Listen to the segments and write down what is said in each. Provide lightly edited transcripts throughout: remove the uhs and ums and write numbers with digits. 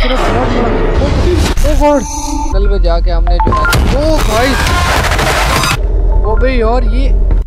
इतना बड़ा ओ गॉड। कल में जाके हमने जो है ओ गाइस ओ भाई यार ये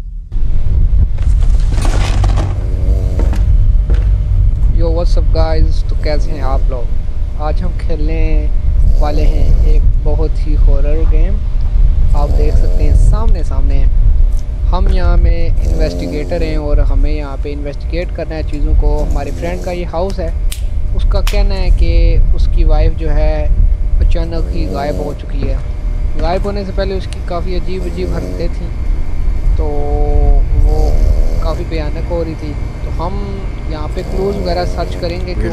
यो व्हाट्स अप गाइस। तो कैसे हैं आप लोग? आज हम खेलने वाले हैं एक बहुत ही हॉरर गेम। आप देख सकते हैं सामने सामने हम यहाँ में इन्वेस्टिगेटर हैं और हमें यहाँ पे इन्वेस्टिगेट करना है चीज़ों को। हमारे फ्रेंड का ये हाउस है, उसका कहना है कि उसकी वाइफ जो है अचानक ही गायब हो चुकी है। गायब होने से पहले उसकी काफ़ी अजीब अजीब हरकतें थी, तो वो काफ़ी भयानक हो रही थी। तो हम यहाँ पे क्लूज वगैरह सर्च करेंगे कि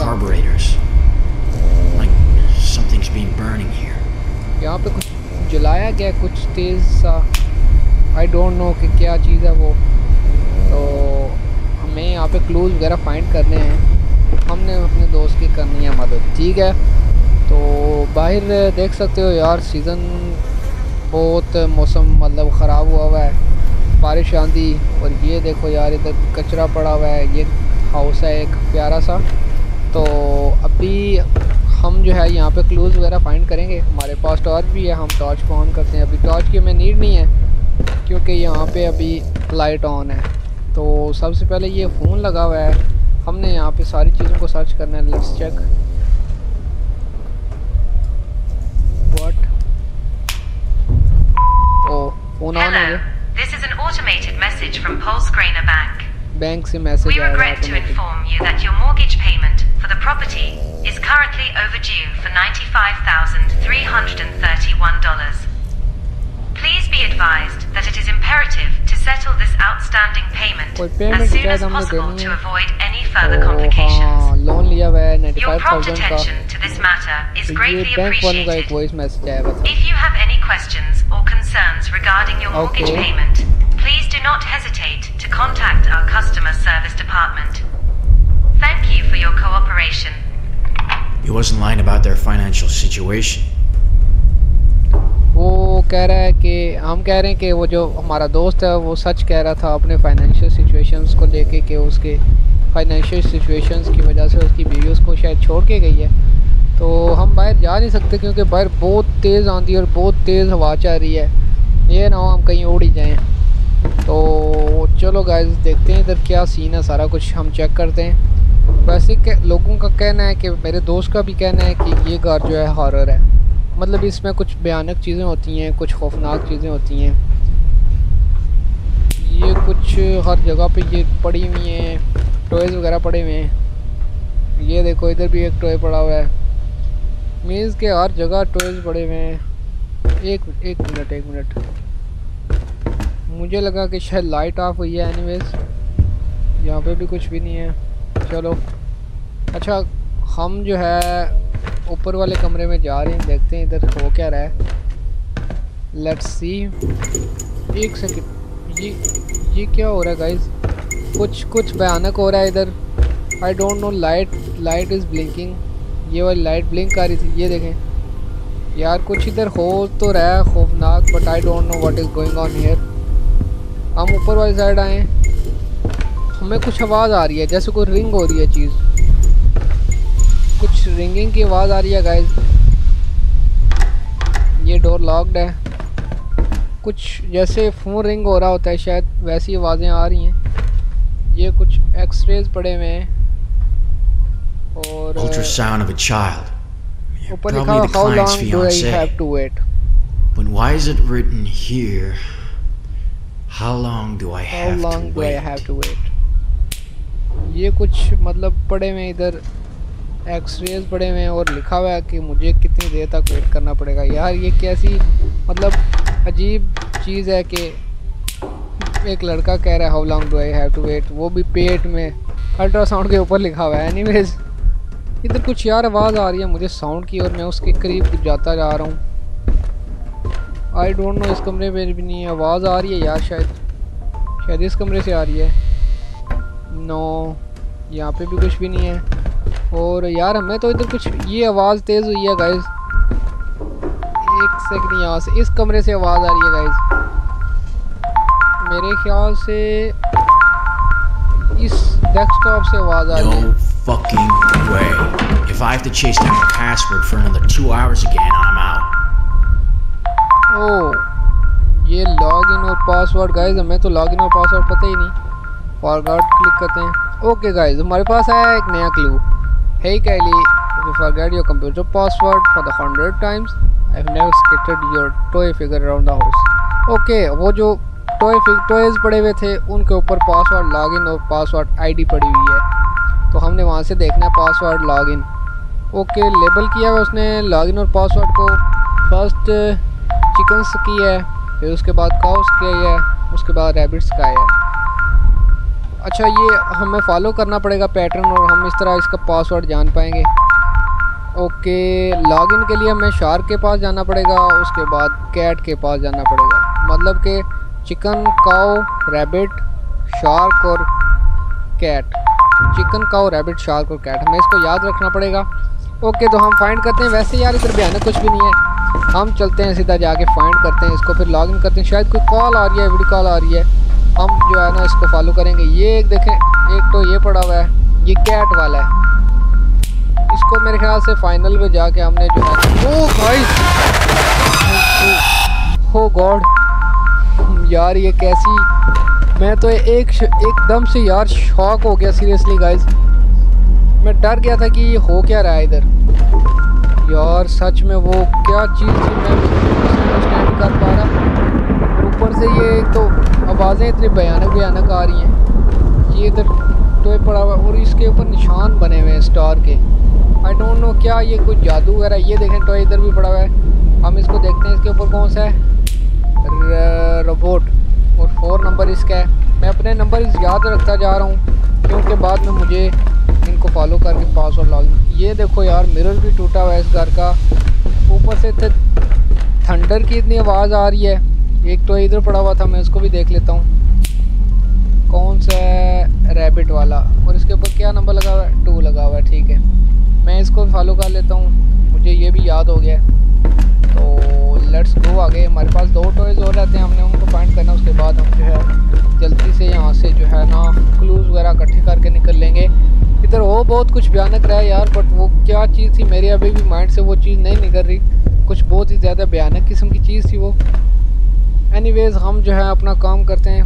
यहाँ पे कुछ जलाया गया, कुछ तेज़ सा, आई डोंट नो कि क्या चीज़ है वो। तो हमें यहाँ पे क्लूज वगैरह फाइंड करने हैं, हमने अपने दोस्त की करनी है मदद, ठीक है। तो बाहर देख सकते हो यार सीज़न बहुत मौसम मतलब ख़राब हुआ है, बारिश आंधी। और ये देखो यार इधर कचरा पड़ा हुआ है, ये हाउस है एक प्यारा सा। तो अभी हम जो है यहाँ पे क्लूज वगैरह फाइंड करेंगे। हमारे पास टॉर्च भी है, हम टॉर्च को ऑन करते हैं। अभी टॉर्च की हमें नीड नहीं है क्योंकि यहाँ पे अभी लाइट ऑन है। तो सबसे पहले ये फ़ोन लगा हुआ है, हमने यहाँ पे सारी चीज़ों को सर्च करना है। Let's check what. Oh phone on है। This is an automated message from Pulse Grainer Bank. Bank से message We regret to inform you that your mortgage payment for the property is currently overdue for $95,331. Please be advised that it is imperative to settle this outstanding payment as soon as possible to avoid any further complications. Loan लिया हुआ है 95,000 Your prompt attention to this matter is greatly appreciated. If you have any questions or concerns regarding your mortgage payment, please do not hesitate to contact our customer service department. Thank you for your cooperation. He wasn't lying about their financial situation. वो कह रहा है कि हम कह रहे हैं कि वो जो हमारा दोस्त है वो सच कह रहा था अपने फाइनेंशियल सिचुएशंस को लेके, कि उसके फाइनेंशियल सिचुएशंस की वजह से उसकी बीवी उसको शायद छोड़ के गई है। तो हम बाहर जा नहीं सकते क्योंकि बाहर बहुत तेज़ आंधी और बहुत तेज़ हवा चल रही है, ये ना हो हम कहीं उड़ ही जाएँ। तो चलो गाइस देखते हैं इधर क्या सीन है, सारा कुछ हम चेक करते हैं। वैसे लोगों का कहना है कि मेरे दोस्त का भी कहना है कि ये घर जो है हॉरर है, मतलब इसमें कुछ भयानक चीज़ें होती हैं, कुछ खौफनाक चीज़ें होती हैं। ये कुछ हर जगह पे ये पड़ी हुई हैं, टॉयज़ वगैरह पड़े हुए हैं। ये देखो इधर भी एक टॉय पड़ा हुआ है, मीन्स के हर जगह टॉयज़ पड़े हुए हैं। एक मिनट मुझे लगा कि शायद लाइट ऑफ हुई है। एनीवेज यहाँ पे भी कुछ भी नहीं है। चलो अच्छा हम जो है ऊपर वाले कमरे में जा रहे हैं, देखते हैं इधर हो क्या रहा है। Let's see. एक सेकंड, ये क्या हो रहा है गाइस? कुछ भयानक हो रहा है इधर। I don't know, light is blinking. ये वाली लाइट ब्लिंक आ रही थी, ये देखें यार कुछ इधर हो तो रहा है खौफनाक, but I don't know what is going on here. हम ऊपर वाली साइड आए, हमें कुछ आवाज़ आ रही है जैसे कोई रिंग हो रही है चीज़, कुछ रिंगिंग की आवाज़ आ रही है गाइस। ये डोर लॉक्ड है, कुछ जैसे फ़ोन रिंग हो रहा होता है शायद वैसी आवाज़ें आ रही हैं। ये कुछ एक्सरेज पड़े हुए हैं और ultrasound of a child. ऊपर लिखा है how long do I have to wait. But why is it written here? How long do I have to wait? ये कुछ मतलब पड़े हुए इधर एक्सरेज पड़े हुए हैं और लिखा हुआ है कि मुझे कितनी देर तक वेट करना पड़ेगा। यार ये कैसी मतलब अजीब चीज़ है कि एक लड़का कह रहा है how long do I have to wait, वो भी पेट में, अल्ट्रासाउंड के ऊपर लिखा हुआ है। एनीवेज इधर कुछ यार आवाज़ आ रही है मुझे साउंड की और मैं उसके करीब जाता जा रहा हूँ। आई डोंट नो, इस कमरे में भी नहीं है, आवाज़ आ रही है यार शायद इस कमरे से आ रही है। नो, यहाँ पे भी कुछ भी नहीं है। और यार हमें तो इधर कुछ ये आवाज़ तेज़ हुई है गाइस। एक सेकंड, यहाँ से इस कमरे से आवाज़ आ रही है गाइस, मेरे ख्याल से इस डेस्कटॉप से आवाज़ आ रही है। fucking way. If I have to chase down the password for another 2 hours again, I'm out. ओह, ये लॉगिन और पासवर्ड गाइस, हमें तो लॉगिन और पासवर्ड पता ही नहीं। फॉरगॉट क्लिक करते हैं। ओके गाइस, हमारे पास आया एक नया clue. Hey Kaylee, if you forget your computer password for the 100 times, I've never scattered your toy figure around the house. Okay, वो जो टॉयज पड़े हुए थे उनके ऊपर पासवर्ड लॉगिन और पासवर्ड आईडी पड़ी हुई है, तो हमने वहाँ से देखना है पासवर्ड लॉगिन। ओके, लेबल किया है उसने लॉगिन और पासवर्ड को। फर्स्ट चिकन्स की है, फिर उसके बाद काउस की है, उसके बाद रैबिट्स का है। अच्छा, ये हमें फॉलो करना पड़ेगा पैटर्न और हम इस तरह इसका पासवर्ड जान पाएंगे। ओके, लॉगिन के लिए हमें शार्क के पास जाना पड़ेगा, उसके बाद कैट के पास जाना पड़ेगा। मतलब कि चिकन, काऊ, रैबिट, शार्क और cat. Chicken, cow, rabbit, shark और कैट, हमें इसको याद रखना पड़ेगा। ओके, तो हम फाइंड करते हैं। वैसे यार इधर भयानक कुछ भी नहीं है, हम चलते हैं सीधा जाके फाइंड करते हैं इसको, फिर लॉगिन करते हैं। शायद कोई कॉल आ रही है, वीडियो कॉल आ रही है, हम जो है ना इसको फॉलो करेंगे। ये एक देखें, एक तो ये पड़ा हुआ है, ये कैट वाला है। इसको मेरे ख्याल से फाइनल में जाके हमने जो है, ओह गाइस, हो गॉड यार, ये कैसी, मैं तो एकदम से यार शॉक हो गया सीरियसली गाइस। मैं डर गया था कि ये हो क्या रहा है इधर यार। सच में वो क्या चीज़ थी, मैं अंडरस्टैंड कर पा रहा। ऊपर से ये एक तो आवाज़ें इतनी भयानक आ रही हैं। ये इधर टॉय पड़ा हुआ और इसके ऊपर निशान बने हुए हैं स्टार के। आई डोंट नो क्या ये कुछ जादू वगैरह। ये देखें टॉय इधर भी पड़ा हुआ है, हम इसको देखते हैं। इसके ऊपर कौन सा है, रोबोट, और 4 नंबर इसका है। मैं अपने नंबर याद रखता जा रहा हूँ क्योंकि बाद में मुझे इनको फॉलो करके पासवर्ड लॉगिन। ये देखो यार, मिरर भी टूटा हुआ है इस घर का। ऊपर से थंडर की इतनी आवाज़ आ रही है। एक तो इधर पड़ा हुआ था, मैं इसको भी देख लेता हूँ कौन सा है, रैबिट वाला। और इसके ऊपर क्या नंबर लगा हुआ है, 2 लगा हुआ है। ठीक है, मैं इसको फॉलो कर लेता हूँ, मुझे ये भी याद हो गया। तो लेट्स गो आगे। हमारे पास 2 टॉयज़ और रहते हैं, हमने उनको फाइंड करना। उसके बाद हम जो है जल्दी से यहाँ से जो है ना क्लूज़ वगैरह इकट्ठे करके निकल लेंगे। इधर वो बहुत कुछ भयानक रहा है यार, बट वो क्या चीज़ थी मेरे अभी भी माइंड से वो चीज़ नहीं निकल रही। कुछ बहुत ही ज़्यादा भयानक किस्म की चीज़ थी वो। एनीवेज, हम जो है अपना काम करते हैं।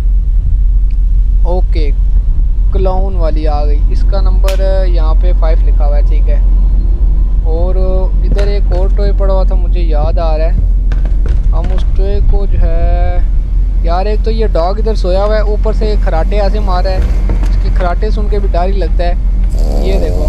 ओके, क्लाउन वाली आ गई, इसका नंबर यहाँ पे 5 लिखा हुआ है। ठीक है, और इधर एक और टॉय पड़ा हुआ था, मुझे याद आ रहा है। हम उस टॉय को जो है यार, एक तो ये डॉग इधर सोया हुआ है, ऊपर से खराटे ऐसे मार रहा है। इसके खराटे सुन के भी डर ही लगता है। ये देखो,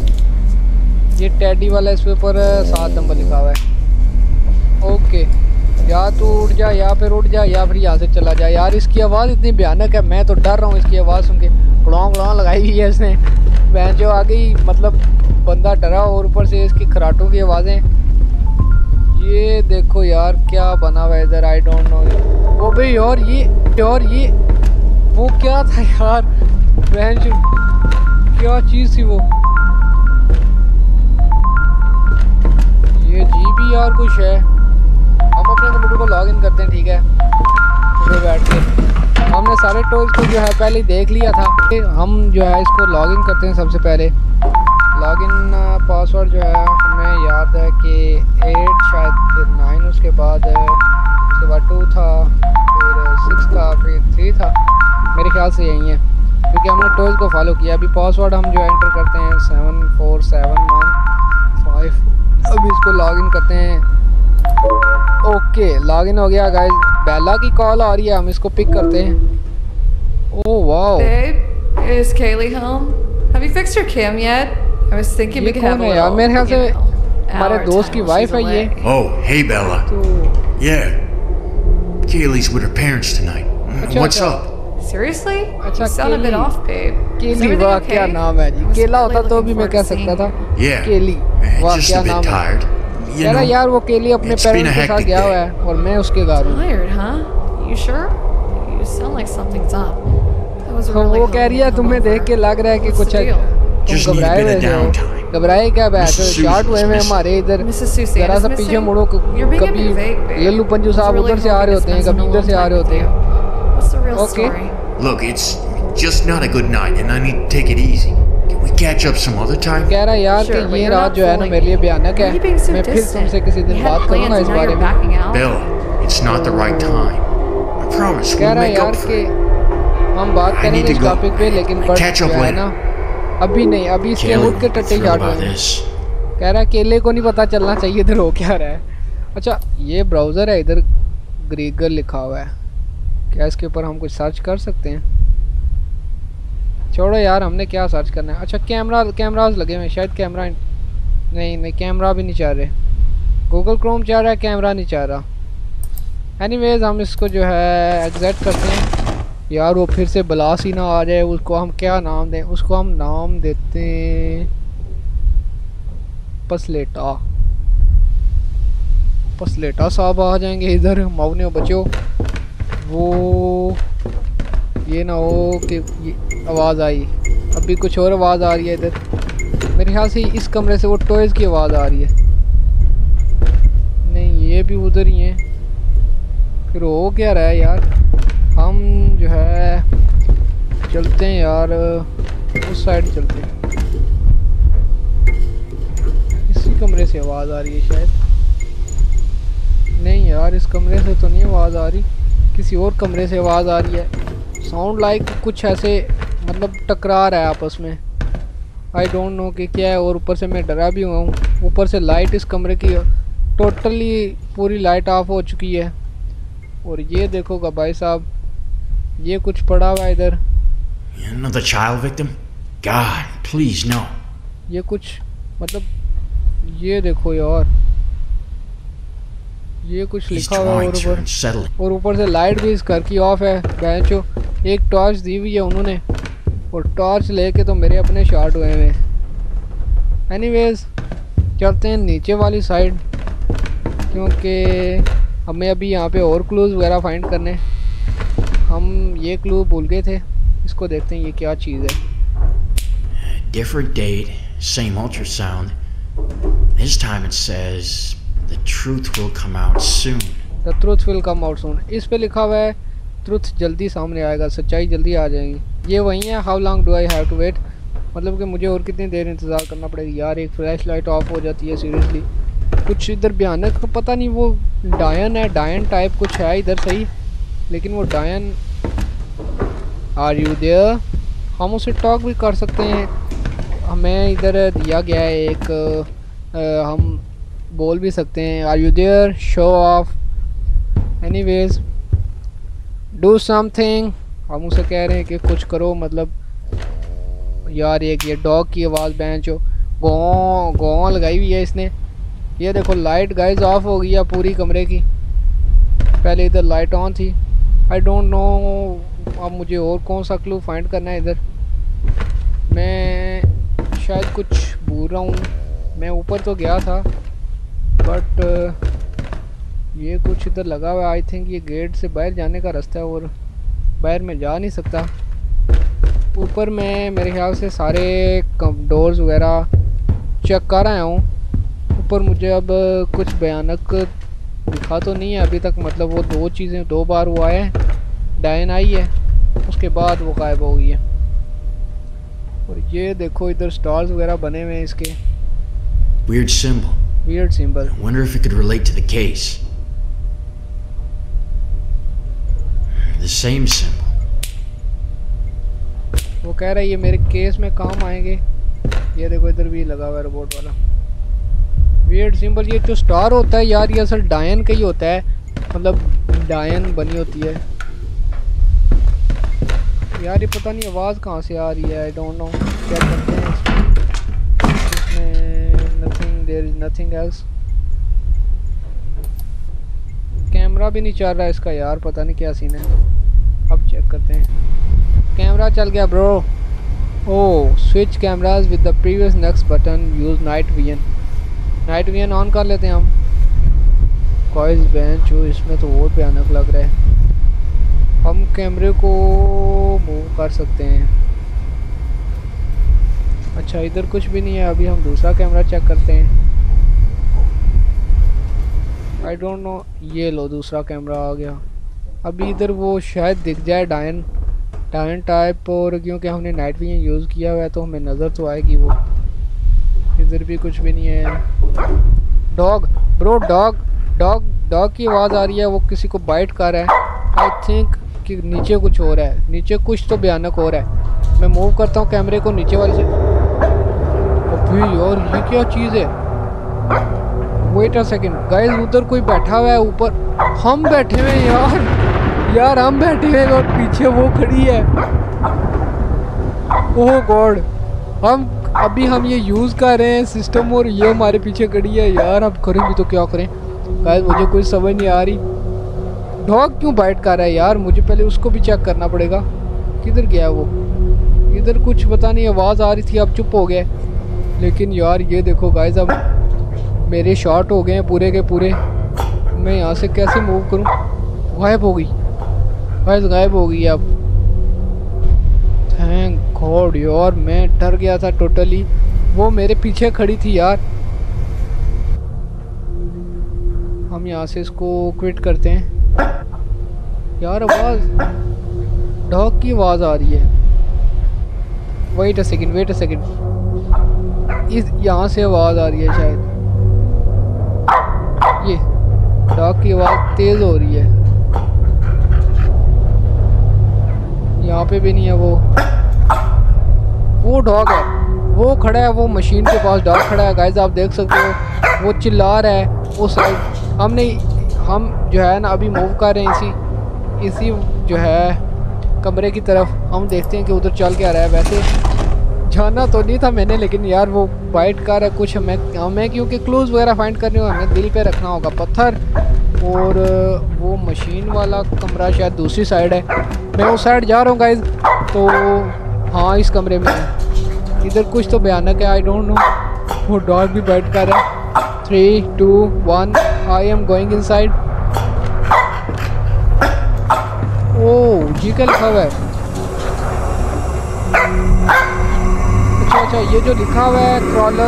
ये टैडी वाला, इसके ऊपर 7 नंबर लिखा हुआ है। ओके, या तो उड़ जा, या फिर उड़ जा, या फिर यहाँ से चला जा। यार इसकी आवाज़ इतनी भयानक है, मैं तो डर रहा हूँ इसकी आवाज़ सुन के। गुड़ां लगाई हुई है इसने, बहन जो आ गई, मतलब बंदा डरा। और ऊपर से इसकी खराटों की आवाज़ें। ये देखो यार क्या बना हुआ है इधर, आई डोंट नो। वो भाई और ये वो क्या था यार, बहन जो क्या चीज़ थी वो। ये जी भी यार कुछ है। हम अपने कंप्यूटर को लॉगिन करते हैं। ठीक है, उधर बैठ के हमने सारे टॉयज़ को जो है पहले देख लिया था। हम जो है इसको लॉगिन करते हैं। सबसे पहले लॉगिन पासवर्ड जो है हमें याद है कि 8 शायद, फिर 9, उसके बाद 2 था, फिर 6 था, फिर 3 था। मेरे ख्याल से यही है क्योंकि हमने टॉयज़ को फॉलो किया। अभी पासवर्ड हम जो एंटर करते हैं 747115। अभी इसको लॉगिन करते हैं। ओके, लॉगिन हो गया गाइस। बेला की कॉल आ रही है, हम इसको पिक करते हैं। Oh wow, Babe, is Kaylee home? Have you fixed your cam yet? I was thinking we could have a little, मेरे ख्याल से हमारे hour दोस्त की time वाइफ है while ये। she's away. Oh, hey Bella. तो Yeah. Kaylee's with her parents tonight. What's अच्छा। up? Seriously? अच्छा, You sound a bit केली। off, babe. Is केली, everything वाह okay? क्या नाम है जी। I was केला really होता तो looking भी मैं forward कह to seeing सकता था। Yeah. केली, वाह Just क्या a bit नाम है। tired. You कह रहा know, यार वो केली अपने it's been पेरेंट्स a के साथ hectic गया हुआ day. है और मैं उसके घर हूँ। Tired, huh? You sure? You sound like something's up. That was तो really वो कह रही है तुम्हें देख के लग रहा है कि कुछ है, तुम Just need a घबराए bit हुए of हो। downtime. घबराए क्या बैठ Mrs. शार्ट हुए Susan's में missing. हमारे इधर। Mrs. Susan जरा is सा पीछे missing? मुड़ो, You're being a कभी bit vague, babe. Lallu Panju I was साहब really उधर से आ hoping रहे to होते हैं, spend कभी some इधर से आ alone रहे time होते with हैं। you. What's the real Okay. story? Look, it's just not a good night, and I need to take it easy. Can we catch up some other time? कह रहा यार कि ये रात जो है ना मेरे लिए भयानक है, मैं फिर तुमसे किसी दिन बात करूँगा इस बारे में। Bill, it's not the right time. I promise we'll make up for it. हम बात करेंगे इस टॉपिक पे, लेकिन बट है ना अभी नहीं, अभी इसके उठ के टट्टे चाट होंगे। कह रहा है केले को नहीं पता चलना चाहिए इधर हो क्या रहा है। अच्छा ये ब्राउज़र है, इधर ग्रीगर लिखा हुआ है, क्या इसके ऊपर हम कुछ सर्च कर सकते हैं? छोड़ो यार, हमने क्या सर्च करना है। अच्छा कैमराज लगे हुए, शायद कैमरा नहीं कैमरा भी नहीं चाह रहे। गूगल क्रोम चाह रहा है, कैमरा नहीं चाह रहा। एनीवेज हम इसको जो है एग्जिट करते हैं। यार वो फिर से ब्लास ही ना आ जाए, उसको हम क्या नाम दें? उसको हम नाम देते हैं पसलेटा साहब आ जाएंगे इधर। मौने बचो, वो ये ना हो कि आवाज़ आई, अभी कुछ और आवाज़ आ रही है इधर। मेरे ख्याल से इस कमरे से वो टॉयज़ की आवाज़ आ रही है। नहीं ये भी उधर ही है, फिर हो क्या रहा है यार? हम जो है चलते हैं यार, उस साइड चलते हैं। इसी कमरे से आवाज़ आ रही है शायद। नहीं यार इस कमरे से तो नहीं आवाज़ आ रही, किसी और कमरे से आवाज़ आ रही है। साउंड लाइक कुछ ऐसे मतलब टकरा रहा है आपस में। आई डोंट नो कि क्या है। और ऊपर से मैं डरा भी हुआ हूँ। ऊपर से लाइट इस कमरे की टोटली पूरी लाइट ऑफ हो चुकी है। और ये देखोगा भाई साहब, ये कुछ पड़ा हुआ है इधर। Another child victim? God, please no. ये कुछ मतलब ये देखो यार, ये कुछ लिखा हुआ है और ऊपर से लाइट भी इस घर की ऑफ है। बेंचो एक टॉर्च दी हुई है उन्होंने, और टॉर्च लेके तो मेरे अपने शॉट हुए हैं। एनीवेज चलते हैं नीचे वाली साइड, क्योंकि हमें अभी यहाँ पे और क्लूज वगैरह फाइंड करने। हम ये क्लू भूल गए थे, इसको देखते हैं ये क्या चीज़ है। Different date, same ultrasound. This time it says the truth will come out soon. The truth will come out soon. इस पे लिखा हुआ है ट्रुथ जल्दी सामने आएगा, सच्चाई जल्दी आ जाएगी। ये वही है how long do I have to wait, मतलब कि मुझे और कितनी देर इंतज़ार करना पड़ेगा। यार एक फ्लैश लाइट ऑफ हो जाती है सीरियसली। कुछ इधर भयानक, पता नहीं वो डायन है, डायन टाइप कुछ है इधर सही, लेकिन वो डायन। Are you there? हम उसे टॉक भी कर सकते हैं, हमें इधर दिया गया है एक, हम बोल भी सकते हैं are you there, show off. Anyways do something, हम उसे कह रहे हैं कि कुछ करो। मतलब यार एक ये डॉग की आवाज़ बेंचो गौ लगाई हुई है इसने। ये देखो लाइट गाइस ऑफ हो गई है पूरी कमरे की, पहले इधर लाइट ऑन थी। आई डोंट नो अब मुझे और कौन सा क्लू फाइंड करना है इधर। मैं शायद कुछ भूल रहा हूँ, मैं ऊपर तो गया था बट ये कुछ इधर लगा हुआ है। आई थिंक ये गेट से बाहर जाने का रास्ता है और बाहर में जा नहीं सकता। ऊपर मैं मेरे ख्याल से सारे डोर्स वगैरह चेक कर आया हूँ। ऊपर मुझे अब कुछ भयानक दिखा तो नहीं है अभी तक, मतलब वो दो चीज़ें दो बार वो आए, डायन आई है उसके बाद वो गायब हो गई है। और ये देखो इधर स्टार्स वगैरह बने हुए हैं इसके। Weird symbol. Weird symbol. I wonder if it could relate to the case. The same symbol. वो कह रहा है ये मेरे केस में काम आएंगे। ये देखो इधर भी लगा हुआ है रोबोट वाला वियर्ड सिंबल। ये जो स्टार होता है यार ये असल डायन का ही होता है, मतलब डायन बनी होती है यार। ये पता नहीं आवाज़ कहाँ से आ रही है, आई डोंट नो। क्या करते हैं इसमें? Nothing, there is nothing else. Camera भी नहीं चल रहा है इसका यार, पता नहीं क्या सीन है। अब चेक करते हैं। कैमरा चल गया bro. Oh switch cameras with the previous next button, use night vision. Night vision on कर लेते हैं हम। कॉइस बेंच हो, इसमें तो और भयानक लग रहा है। हम कैमरे को मूव कर सकते हैं। अच्छा इधर कुछ भी नहीं है। अभी हम दूसरा कैमरा चेक करते हैं। I don't know. ये लो दूसरा कैमरा आ गया। अभी इधर वो शायद दिख जाए डायन, डायन टाइप, और क्योंकि हमने नाइट विजन यूज़ किया हुआ है तो हमें नज़र तो आएगी वो। इधर भी कुछ भी नहीं है। Dog bro, dog dog dog की आवाज़ आ रही है, वो किसी को बाइट कर रहा है। आई थिंक कि नीचे कुछ हो रहा है, नीचे कुछ तो भयानक हो रहा है। मैं मूव करता हूँ कैमरे को नीचे वाले से। अभी यार ये क्या चीज़ है? वेट अ सेकंड गाइस, उधर कोई बैठा हुआ है, ऊपर हम बैठे हुए हैं यार हम बैठे हुए हैं और पीछे वो खड़ी है। ओह गॉड, हम ये यूज़ कर रहे हैं सिस्टम और ये हमारे पीछे खड़ी है यार। अब करें भी तो क्या करें गाइस, मुझे कुछ समझ नहीं आ रही। डॉग क्यों बाइट कर रहा है यार? मुझे पहले उसको भी चेक करना पड़ेगा। किधर गया वो? इधर कुछ पता नहीं, आवाज़ आ रही थी, अब चुप हो गया। लेकिन यार ये देखो गाइस, अब मेरे शॉट हो गए हैं पूरे के पूरे। मैं यहाँ से कैसे मूव करूँ? गायब हो गई गाइस, गायब हो गई अब। थैंक गॉड यार, मैं डर गया था टोटली। वो मेरे पीछे खड़ी थी यार। हम यहाँ से इसको क्विट करते हैं यार। आवाज़, डॉग की आवाज़ आ रही है। वेट अ सेकंड, इस यहाँ से आवाज़ आ रही है शायद। ये डॉग की आवाज़ तेज़ हो रही है। यहाँ पे भी नहीं है वो डॉग है, वो खड़ा है, वो मशीन के पास डॉग खड़ा है गाइस, आप देख सकते हो। वो चिल्ला रहा है उस साइड। हम जो है ना अभी मूव कर रहे हैं इसी जो है कमरे की तरफ। हम देखते हैं कि उधर चल के आ रहा है। वैसे जाना तो नहीं था मैंने, लेकिन यार वो बाइट कर रहा है कुछ। हमें क्योंकि क्लूज वगैरह फाइंड करने हो, हमें दिल पे रखना होगा पत्थर। और वो मशीन वाला कमरा शायद दूसरी साइड है। मैं उस साइड जा रहा हूँ गाइज। तो हाँ, इस कमरे में है। इधर कुछ तो भयानक है, आई डोंट नो। वो डॉग भी बाइट कर रहा है। 3, 2, 1 I am going inside. Oh, जी क्या लिखा हुआ है? अच्छा, ये जो लिखा हुआ है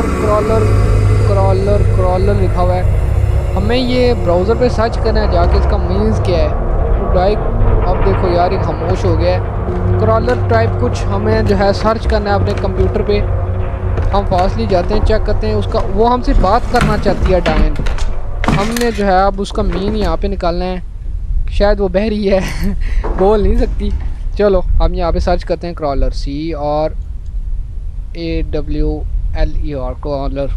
क्रॉलर लिखा हुआ है। हमें ये ब्राउज़र पे सर्च करना है जाके, इसका मीन्स क्या है। तो डायरेक्ट अब देखो यार, ये खामोश हो गया है। क्रॉलर टाइप कुछ हमें जो है सर्च करना है अपने कंप्यूटर पे। हम फास्टली जाते हैं, चेक करते हैं उसका। वो हमसे बात करना चाहती है डायन। हमने जो है अब उसका मीन यहाँ पे निकालना है। शायद वो बहरी है बोल नहीं सकती। चलो हम यहाँ पे सर्च करते हैं क्रॉलर, CRAWLER क्रॉलर।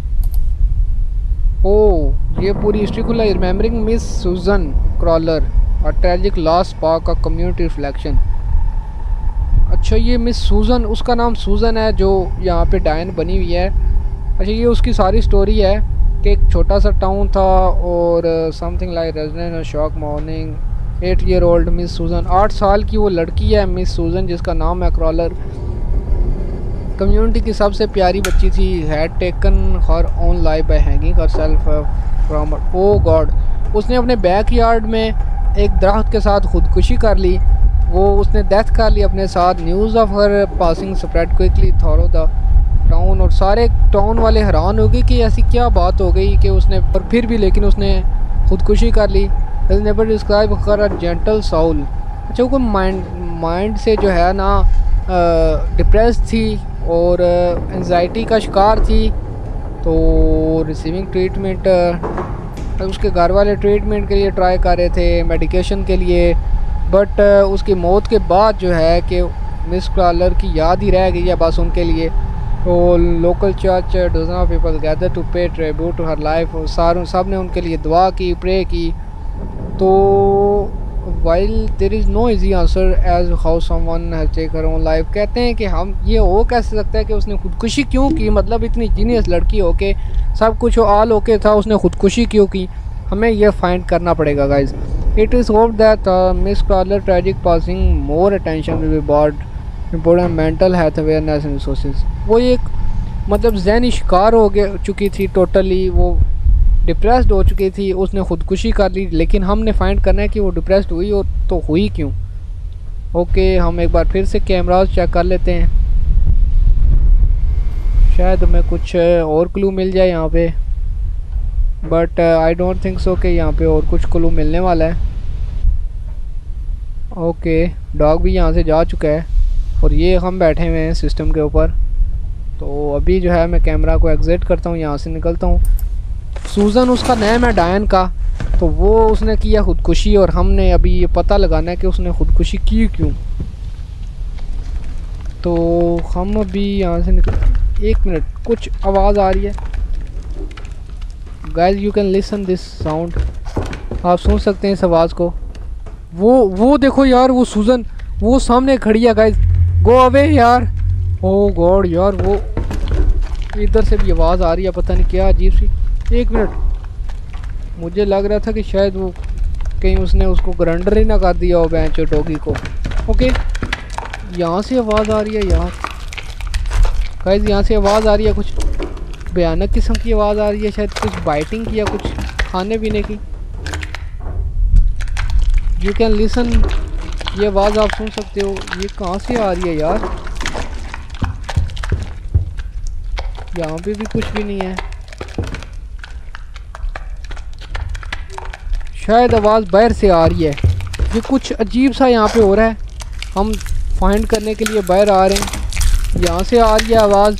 ओह, ये पूरी हिस्ट्री खुला है। Remembering miss Susan Crawler, a tragic loss spark का कम्युनिटी रिफ्लेक्शन। अच्छा, ये मिस सूजन, उसका नाम सूजन है जो यहाँ पे डायन बनी हुई है। अच्छा, ये उसकी सारी स्टोरी है कि एक छोटा सा टाउन था और something like resident shock morning 8 year old miss Susan. 8 साल की वो लड़की है मिस सूजन, जिसका नाम है क्रॉलर। कम्युनिटी की सबसे प्यारी बच्ची थी। Had taken her own life by hanging herself from. Oh god, उसने अपने बैक यार्ड में एक दरख्त के साथ खुदकुशी कर ली। वो उसने डेथ कर ली अपने साथ। News of her passing spread quickly through the town, और सारे टाउन वाले हैरान हो गए कि ऐसी क्या बात हो गई कि उसने, पर फिर भी लेकिन उसने खुदकुशी कर ली। Never describe her a gentle soul. अच्छा, वो माइंड से जो है ना डिप्रेस थी और एंजाइटी का शिकार थी। तो रिसीविंग ट्रीटमेंट, उसके घर वाले ट्रीटमेंट के लिए ट्राई कर रहे थे, मेडिकेशन के लिए। बट उसकी मौत के बाद जो है कि मिस क्रॉलर की याद ही रह गई है बस उनके लिए। तो local church dozen of people gather to pay tribute to her life. और सब ने उनके लिए दुआ की, प्रे की। तो while there is no easy answer as how someone has take her own life. कहते हैं कि हम ये हो कैसे सकता है कि उसने खुदकुशी क्यों की? मतलब इतनी जीनियस लड़की हो के, सब कुछ आल ओके था, उसने खुदकुशी क्यों की? हमें ये फाइंड करना पड़ेगा guys. It is hope that miss Crawler tragic passing more attention will be bought important mental health awareness and resources. वो एक मतलब ज़हनी शिकार हो चुकी थी टोटली। वो डिप्रेस्ड हो चुकी थी, उसने ख़ुदकुशी कर ली। लेकिन हमने फाइंड करना है कि वो डिप्रेस्ड हुई और तो हुई क्यों। ओके, हम एक बार फिर से कैमरास चेक कर लेते हैं, शायद हमें कुछ और क्लू मिल जाए यहाँ पे। But I don't think so कि यहाँ पे और कुछ क्लू मिलने वाला है। ओके, डॉग भी यहाँ से जा चुका है और ये हम बैठे हुए हैं सिस्टम के ऊपर। तो अभी जो है मैं कैमरा को एग्जिट करता हूँ, यहाँ से निकलता हूँ। सूजन उसका नाम है डायन का, तो वो उसने किया खुदकुशी और हमने अभी ये पता लगाना है कि उसने खुदकुशी की क्यों। तो हम अभी यहाँ से निकल, 1 मिनट, कुछ आवाज़ आ रही है guys, you can listen this sound, आप सुन सकते हैं इस आवाज़ को। वो देखो यार, वो सूजन वो सामने खड़ी है गाइस, गो अवे यार। ओ गॉड यार, वो इधर से भी आवाज़ आ रही है, पता नहीं क्या अजीब सी। 1 मिनट, मुझे लग रहा था कि शायद वो कहीं उसने उसको ग्राइंडर ही ना कर दिया हो बेंचो डॉगी को। ओके, यहाँ से आवाज़ आ रही है यार गाइस, यहाँ से आवाज़ आ रही है, कुछ भयानक किस्म की आवाज़ आ रही है, शायद कुछ बाइटिंग की या कुछ खाने पीने की। यू कैन लिसन, ये आवाज़ आप सुन सकते हो। ये कहाँ से आ रही है यार, यहाँ पे भी कुछ भी नहीं है, शायद आवाज़ बाहर से आ रही है। ये कुछ अजीब सा यहाँ पे हो रहा है, हम फाइंड करने के लिए बाहर आ रहे हैं। यहाँ से आ रही है आवाज़,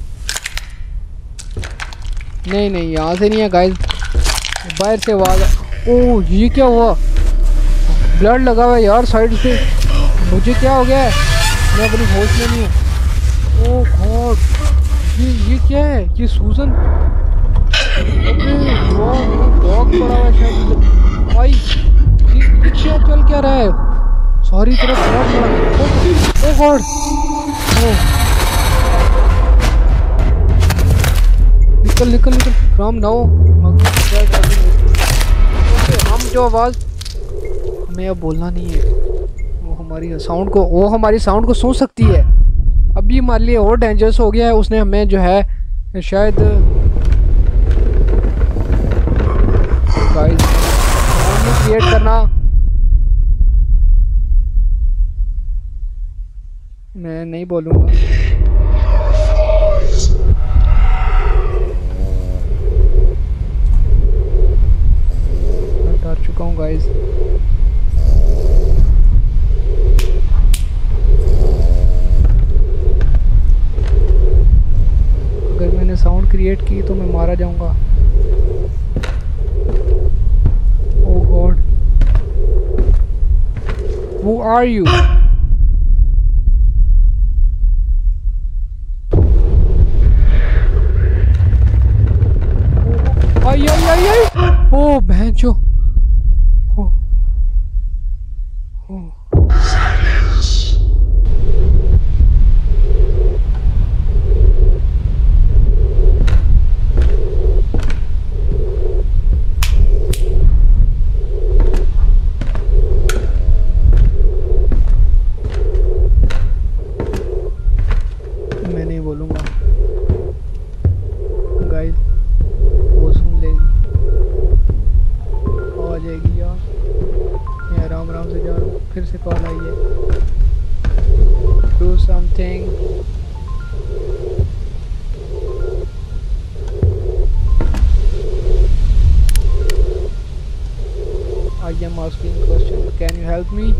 नहीं यहाँ से नहीं है गाइस, बाहर से आवाज़। ओह ये क्या हुआ, ब्लड लगा हुआ है यार साइड से, मुझे क्या हो गया है, मैं अपनी होश में नहीं हूँ। ओह गॉड, ये क्या है, ये सूजन, डॉग पड़ा हुआ है शायद भाई, ये क्या चल क्या रहा है, सॉरी तरफ बहुत बड़ा। ओह गॉड, निकल फ्रॉम नाउ। हम जो आवाज़, हमें अब बोलना नहीं है, वो हमारी साउंड को सुन सकती है। अभी हमारे लिए और डेंजरस हो गया है, उसने हमें जो है शायद गाइस क्रिएट करना, मैं नहीं बोलूँगा। मैं डर चुका हूँ गाइस। अगर मैंने साउंड क्रिएट की तो मैं मारा जाऊंगा। Oh god, who are you? आई ओ भैंचो, मैं नहीं बोलूँगा गाइस, वो सुन लेगी, आ जाएगी यार। मैं आराम से जा रहा हूँ, फिर से कॉल आई है, do something. I am asking question, can you help me?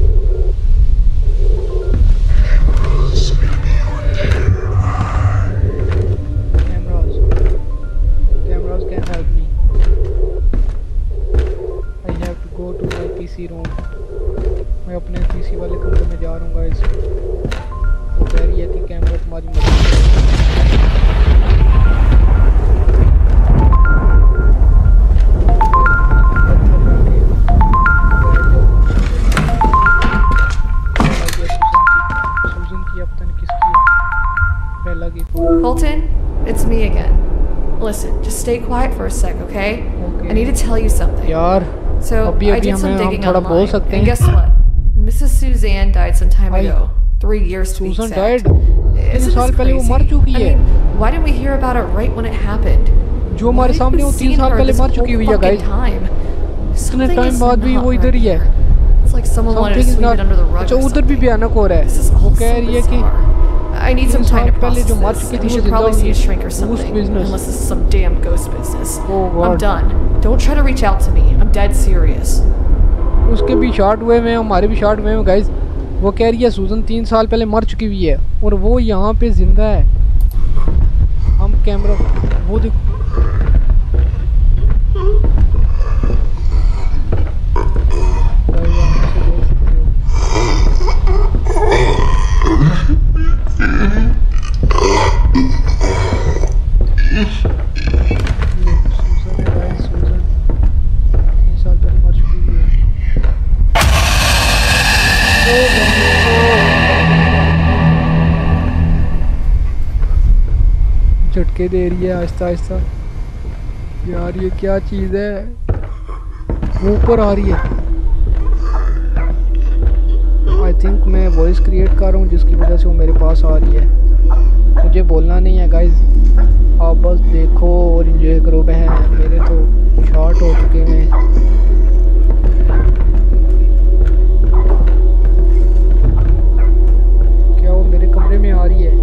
Cameras can help me. I have to go to my PC room. मैं अपने PC वाले कमरे में जा रहा हूँ गाइस। वो कह रही है कि कैमरा तुम्हारी मदद Colton, it's me again. Listen, just stay quiet for a sec, okay? I need to tell you something. यार, So I did some digging online, and guess what? Mrs. Suzanne died some time ago. 3 years to be exact. Susan died? Isn't this crazy? I mean, why didn't we hear about it right when it happened? जो हमारे सामने वो 3 साल पहले मर चुकी हुई है गाइस। इतने टाइम बाद भी वो इधर ही है। It's like someone wanted to sweep it under the rug. अच्छा उधर भी भयानक हो रहा है। वो कह रही है कि I need some time to process this. We should probably see a shrink or something. Unless this is some damn ghost business. Oh, God. I'm done. Don't try to reach out to me. I'm dead serious. उसके भी shot हुए हुए हैं, हमारे भी shot हुए हैं guys. वो कह रही है सूजन 3 साल पहले मर चुकी हुई है और वो यहाँ पे जिंदा है। हम कैमरा वो देखो, झटके दे रही है आहिस्ता आहिस्ता। यार ये क्या चीज़ है, वो ऊपर आ रही है। आई थिंक मैं वॉइस क्रिएट कर रहा हूँ जिसकी वजह से वो मेरे पास आ रही है। मुझे बोलना नहीं है गाइज, आप बस देखो और इंजॉय करो। बहन मेरे तो शॉर्ट हो चुके हैं। क्या वो मेरे कमरे में आ रही है?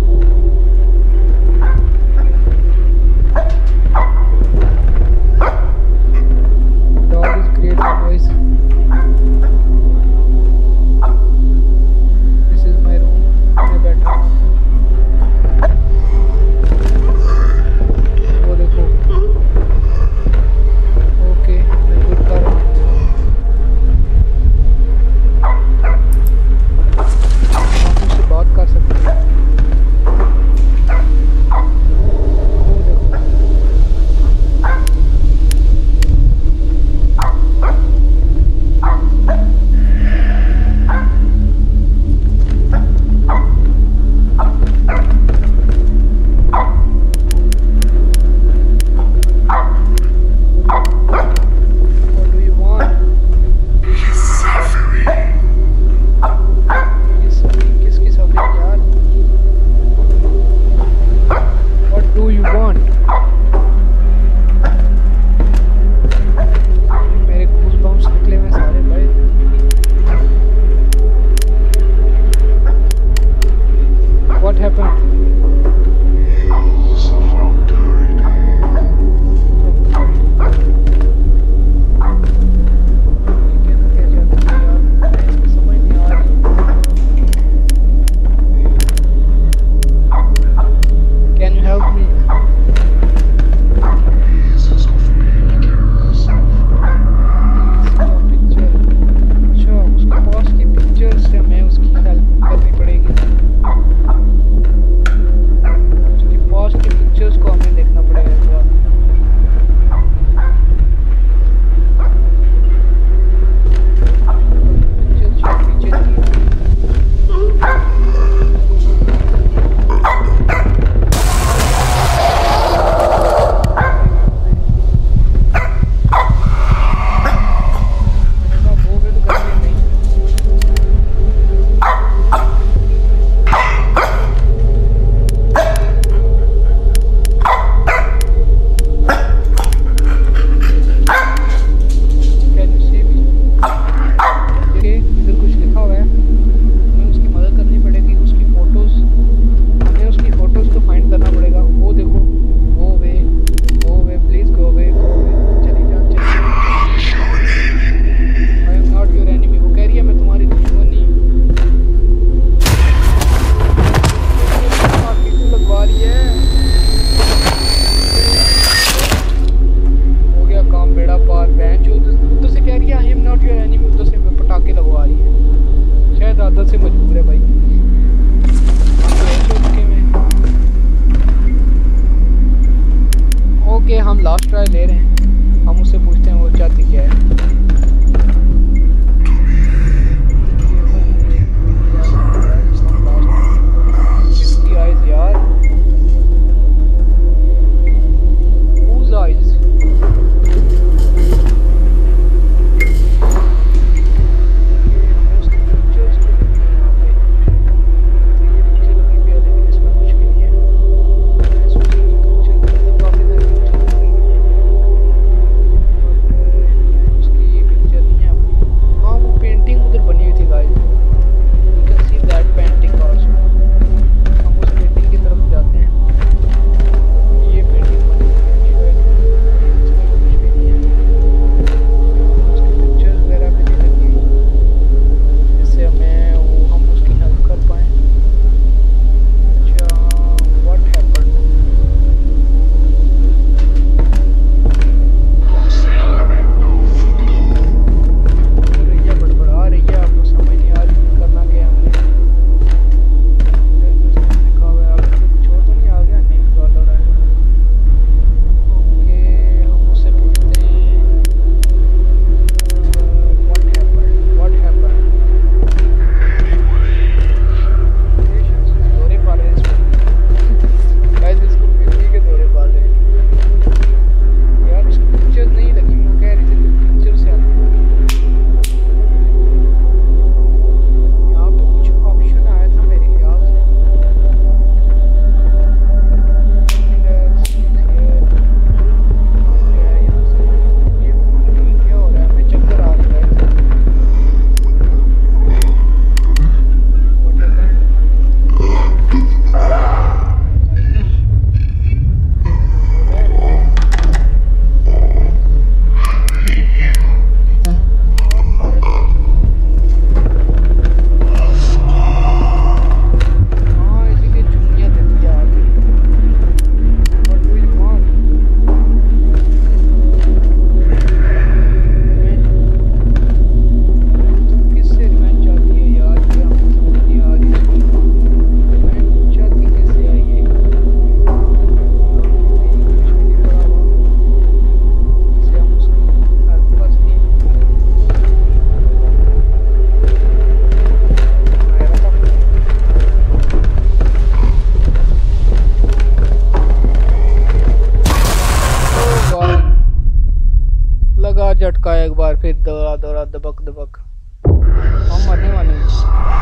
लगा झटका एक बार फिर दौड़ा दौड़ा दबक दबक हम मरने वाले हैं।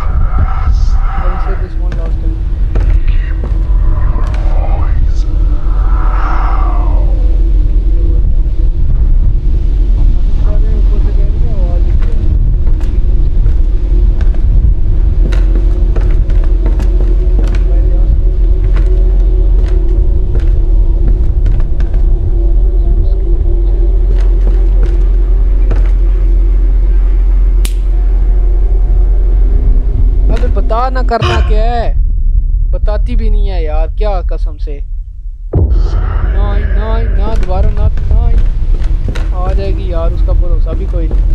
ना करना क्या है, बताती भी नहीं है यार, क्या कसम से। नहीं नहीं ना दोबारा ना, नहीं आ जाएगी यार, उसका भरोसा भी कोई नहीं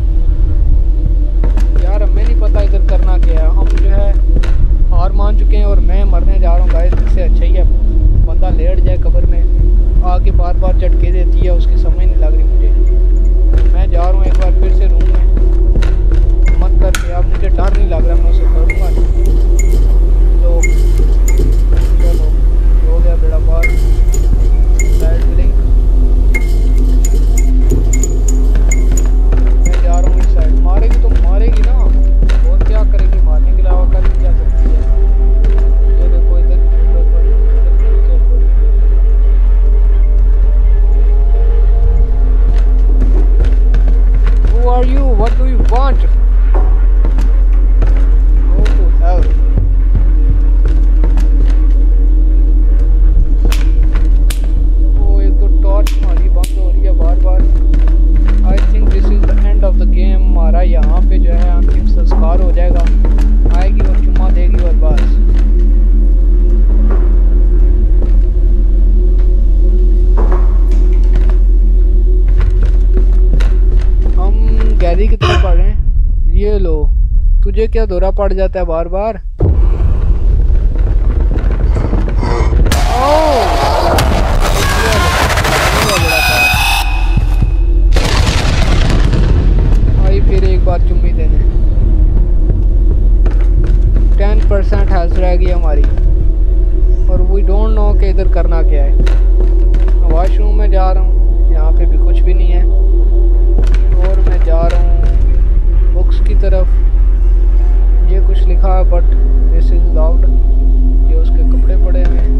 यार। हमें नहीं पता इधर करना क्या है, हम जो है हार मान चुके हैं और मैं मरने जा रहा हूँ गाइस। इससे अच्छा ही है बंदा लेट जाए कब्र में, आके बार बार झटके देती है, उसकी समझ नहीं लग रही मुझे। मैं जा रहा हूँ एक बार फिर से रूम में मत करके, अब मुझे डर नहीं लग रहा, मैं उसे करूँगा। तो चलो हो गया बेड़ा पार। साइड लिंक मैं जा रहा हूँ इस साइड। मारेगी तो मारेगी ना, और क्या करेगी, मारने के अलावा कर क्या सकती है। ये देखो इधर Who are you? What do you want? यहाँ पे जो है अंतिम संस्कार हो जाएगा, आएगी और चुम्मा देगी और बस। हम गैरी की तरफ बढ़ रहे हैं। ये लो, तुझे क्या दौरा पड़ जाता है बार बार। फिर एक बार चुम्मी देने 10% हेल्थ रह गई हमारी, और वी डोंट नो कि इधर करना क्या है। वॉशरूम में जा रहा हूँ, यहाँ पे भी कुछ भी नहीं है, और मैं जा रहा हूँ बुक्स की तरफ। ये कुछ लिखा है बट दिस इज लाउड। ये उसके कपड़े पड़े हुए हैं,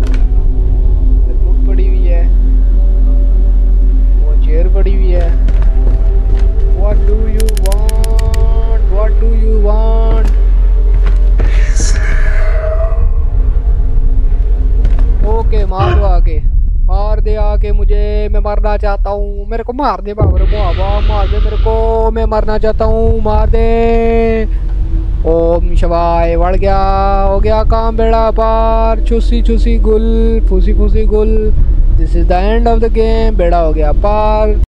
बुक पड़ी हुई है, वो चेयर पड़ी हुई है। What do you want? What do you want? Okay मार दो आके, मार दे आके मुझे, मैं मरना चाहता हूँ। मेरे को मार दे बाबा, मार दे मेरे को, मैं मरना चाहता हूँ, मार दे। ओम शिवाय, बढ़ गया, हो गया काम बेड़ा पार। छुसी छुसी गुल, फूसी फूसी गुल, this is the end of the game. बेड़ा हो गया पार।